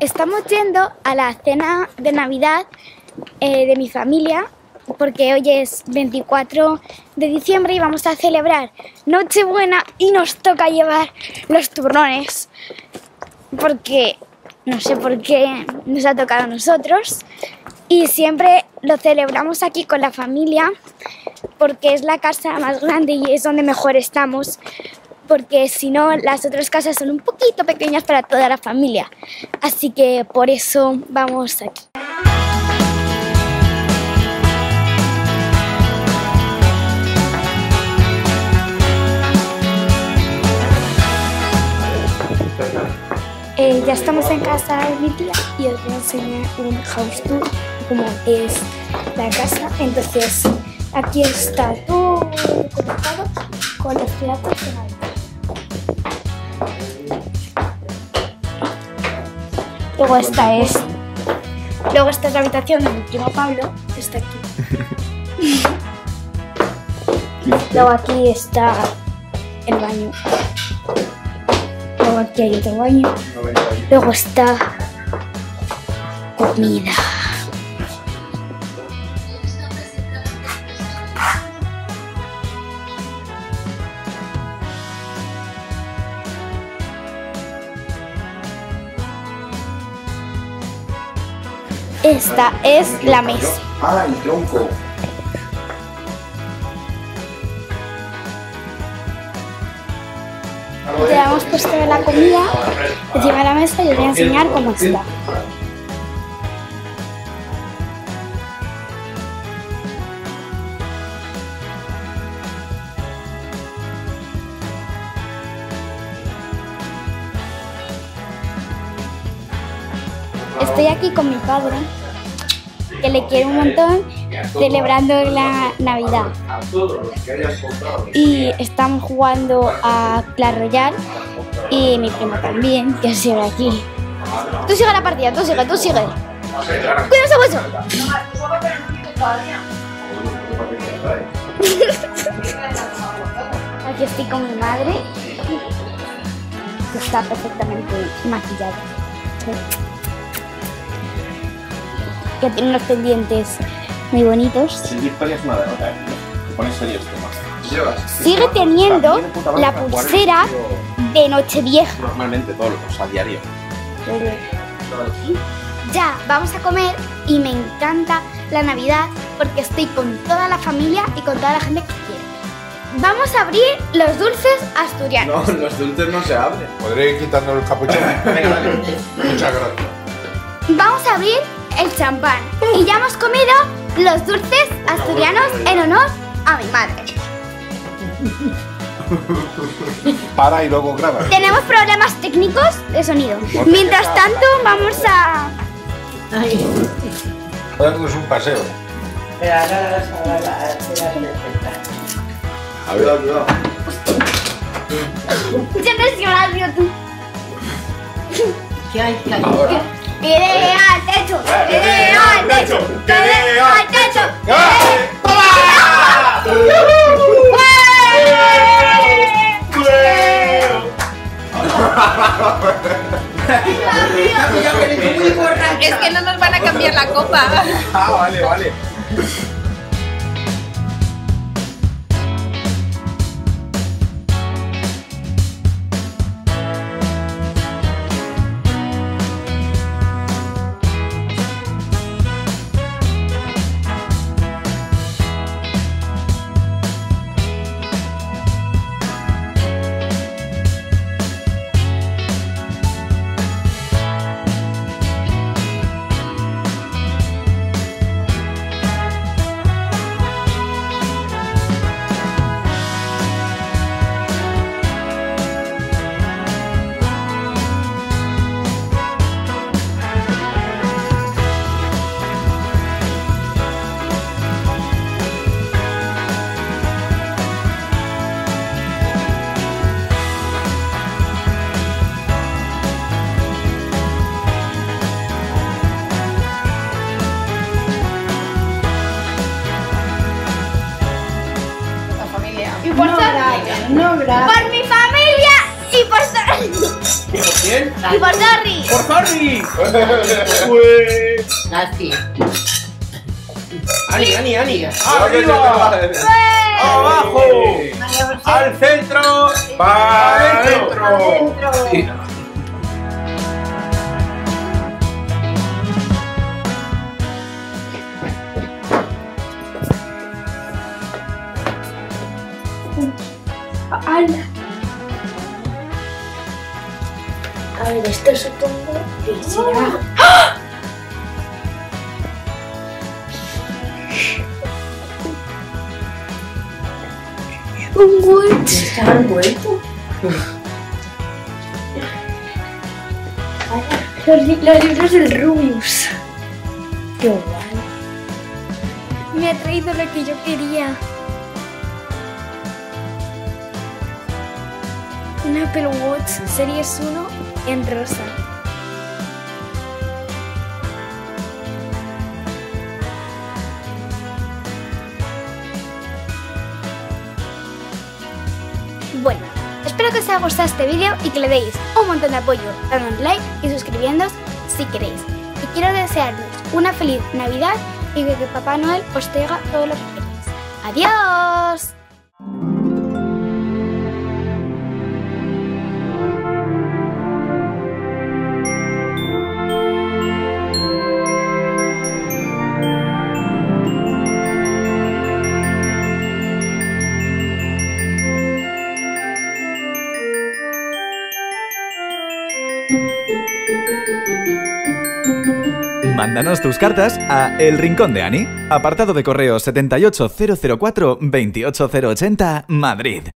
Estamos yendo a la cena de Navidad de mi familia porque hoy es 24 de diciembre y vamos a celebrar Nochebuena y nos toca llevar los turrones porque no sé por qué nos ha tocado a nosotros y siempre lo celebramos aquí con la familia porque es la casa más grande y es donde mejor estamos, porque si no las otras casas son un poquito pequeñas para toda la familia, así que por eso vamos aquí. Ya estamos en casa de mi tía y os voy a enseñar un house tour como es la casa. Entonces aquí está todo conectado con los platos de Navidad. Luego esta es la habitación de mi primo Pablo, que está aquí. Luego aquí está el baño. Luego aquí hay otro baño. Luego está comida. Esta es la mesa. Ah, el tronco. Ya hemos puesto la comida encima de la mesa y os voy a enseñar cómo está. Estoy aquí con mi padre, que le quiero un montón, celebrando la Navidad. Y estamos jugando a Clash Royale y mi primo también, que sigue aquí. Tú sigue la partida, tú sigue. ¡Cuidado ese hueso! Aquí estoy con mi madre, que está perfectamente maquillada. Que tiene unos pendientes muy bonitos. Sigue teniendo la pulsera de Nochevieja. Normalmente todos los a diario. Ya, vamos a comer y me encanta la Navidad porque estoy con toda la familia y con toda la gente que quiero. Vamos a abrir los dulces asturianos. No, los dulces no se abren. ¿Podré ir quitando el capuchón? Venga, dale. Muchas gracias. Vamos a abrir el champán y ya hemos comido los dulces asturianos en honor a mi madre. Para y luego graba. Tenemos problemas técnicos de sonido. Mientras tanto vamos a... Darnos un paseo. A ver, cuidado. Ya no es tío, tú. ¿Qué hay? Ahora. ¡Que dé al techo! ¡Que dé al techo! ¡Que dé al techo! Es que no nos van a cambiar la copa. Ah, vale. No grabes. Por mi familia y por... quién? ¡Y por Darry! ¡Por Harry! Nasty. ¡Ani, Ani, Ani! ¡Arriba! ¡Abajo! ¡Al centro! ¡Para adentro! ¡Hala! A ver, esto supongo que será... ¡Ah! ¡Un Word! ¿Están vuelto? Los libros del Rubius. ¡Qué guay! Me ha traído lo que yo quería. Un Apple Watch Series 1 en rosa. Bueno, espero que os haya gustado este vídeo y que le deis un montón de apoyo dando un like y suscribiéndoos si queréis. Y quiero desearos una feliz Navidad y que Papá Noel os traiga todo lo que queréis. ¡Adiós! Mándanos tus cartas a El Rincón de Ani, apartado de correo 78004 28080, Madrid.